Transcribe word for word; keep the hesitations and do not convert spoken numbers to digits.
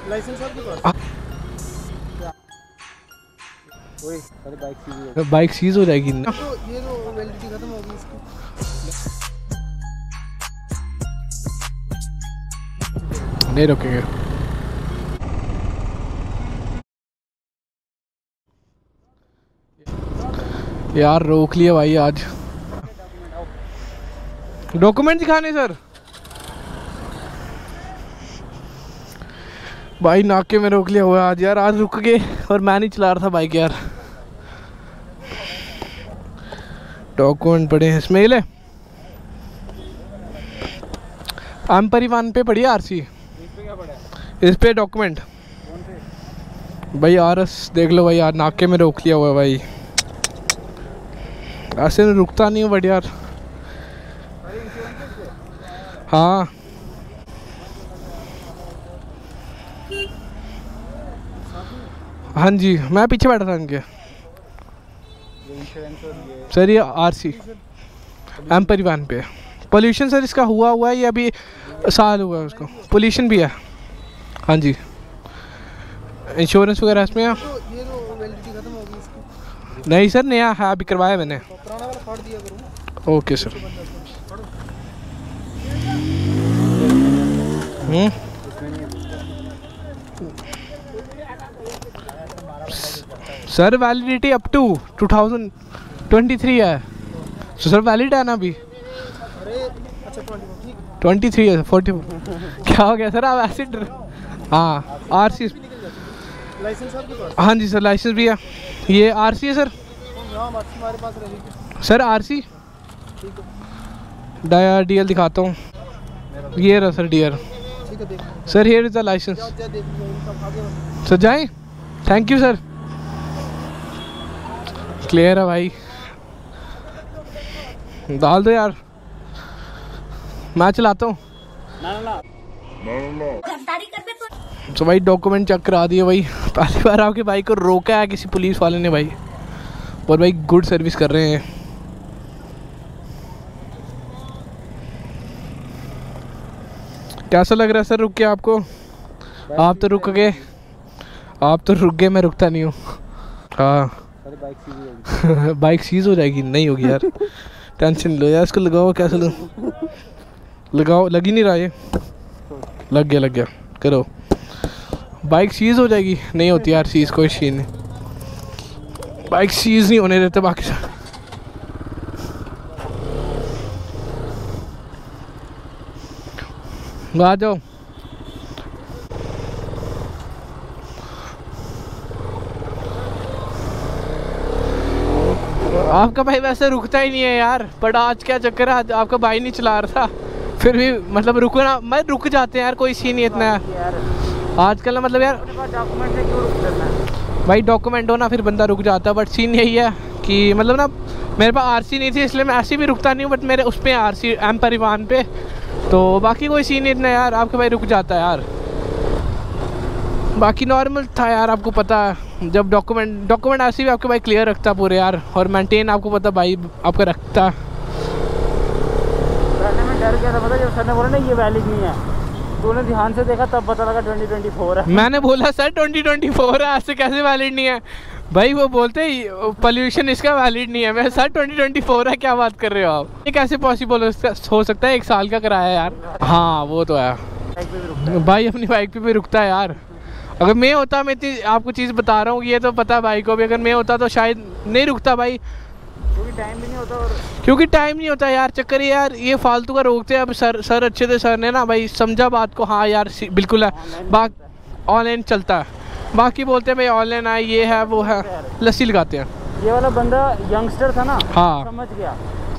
Licence आपके पास? ओए अरे बाइक सीज हो जाएगी। बाइक सीज हो जाएगी ना? तो ये तो वैलिडिटी खत्म हो गई इसकी। नहीं रोकेंगे। यार रोक लिया भाई आज। डॉक्यूमेंट दिखाने सर। भाई नाके में रोक लिया हुआ आज यार। आज रुक गए और मैं नहीं चला रहा था बाइक यार। डॉक्यूमेंट पड़े हैं इसमें। ले आम परिवहन पे पड़ी है आरसी। इस पे क्या पड़ा है? इस पे डॉक्यूमेंट भाई आर एस देख लो भाई यार। नाके में रोक लिया हुआ है भाई। ऐसे में रुकता नहीं हूँ बट यार। हाँ हाँ जी मैं पीछे बैठा था इनके। सर ये आरसी एम परिवहन पे। पोल्यूशन सर इसका हुआ हुआ है ये अभी साल हुआ है उसको। पोल्यूशन भी है। हाँ जी इंश्योरेंस वगैरह इसमें है। तो ये तो वैलिडिटी खत्म हो गई इसकी। नहीं सर नया है अभी करवाया मैंने। तो पुराना वाला फाड़ दिया करूँ। Okay sir. Hmm sir validity up to two thousand twenty three है। तो सर वैलिड है ना अभी? अरे अच्छा ट्वेंटी ठीक है। ट्वेंटी थ्री है फोर्टी क्या हो गया सर आप ऐसे डर। हाँ आर सी। लाइसेंस आपके पास? हाँ जी सर लाइसेंस भी है। ये आर सी है सर। हाँ हमारे पास रहेगी सर आर सी ठीक है। डाया डी एल दिखाता हूँ। ये रहा सर डी एल। ठीक है देख sir here is the licence. जा देख लो इनका आगे बढ़ो। सर जाएं। Thank you sir. क्लियर है भाई। डाल दो यार मैं चलाता हूँ। ना ना तो भाई डॉक्यूमेंट चेक करा दिए भाई। पहली बार आपकी बाइक को रोका है किसी पुलिस वाले ने भाई। और भाई गुड सर्विस कर रहे हैं। कैसा लग रहा है सर रुक के आपको? आप तो रुक गए। आप तो रुक गए मैं रुकता नहीं हूँ। हाँ बाइक सीज हो जाएगी। बाइक सीज हो जाएगी। नहीं होगी यार टेंशन लो यार। इसको लगाओ कैसे लो लगाओ। लग ही नहीं रहा ये। लग गया लग गया करो। बाइक सीज हो जाएगी। नहीं होती यार सीज कोई सीन नहीं। बाइक सीज नहीं होने देते बाकी सब। आ जाओ। आपका भाई वैसे रुकता ही नहीं है यार। बट आज क्या चक्कर है आज आपका भाई नहीं चला रहा था फिर भी मतलब रुकना मैं रुक जाते हैं यार। कोई सीन नहीं इतना आजकल ना मतलब यार। डॉक्यूमेंट से क्यों रुक जाना है? भाई डॉक्यूमेंट हो ना फिर बंदा रुक जाता है। बट सीन यही है कि मतलब ना मेरे पास आरसी नहीं थी इसलिए मैं ऐसे भी रुकता नहीं हूँ। बट मेरे उस पर आरसी एम परिवहन पे। तो बाकी कोई सीन नहीं इतना यार। आपका भाई रुक जाता है यार। बाकी नॉर्मल था यार। आपको पता है जब डॉक्यूमेंट डॉक्यूमेंट ऐसे भी आपके भाई क्लियर रखता पूरे यार। और मेंटेन आपको पता भाई आपका रखता। पहले मैं डर गया था पता जब सर ने बोला ना ये वैलिड नहीं है। तूने ध्यान से देखा तब पता लगा ट्वेंटी ट्वेंटी फोर है। मैंने बोला सर ट्वेंटी ट्वेंटी फोर है ऐसे कैसे वैलिड नहीं है भाई? वो बोलते पोल्यूशन इसका वैलिड नहीं है। मैं सर ट्वेंटी ट्वेंटी फोर है क्या बात कर रहे हो आप? ये कैसे पॉसिबल हो सकता है? एक साल का कराया यार। हाँ वो तो है भाई अपनी बाइक पे भी रुकता है यार। अगर मैं होता मैं इतनी आपको चीज़ बता रहा हूँ ये तो पता है भाई को भी। अगर मैं होता तो शायद नहीं रुकता भाई। क्योंकि टाइम भी नहीं होता और क्योंकि टाइम नहीं होता यार। चक्कर ये यार ये फालतू का रोकते हैं। अब सर सर अच्छे थे सर ने ना भाई समझा बात को। हाँ यार बिल्कुल है। बाक ऑनलाइन चलता है। बाकी बोलते हैं भाई ऑनलाइन है ये है वो है लस्सी लगाते हैं। ये वाला बंदा यंगस्टर था ना। हाँ समझ गया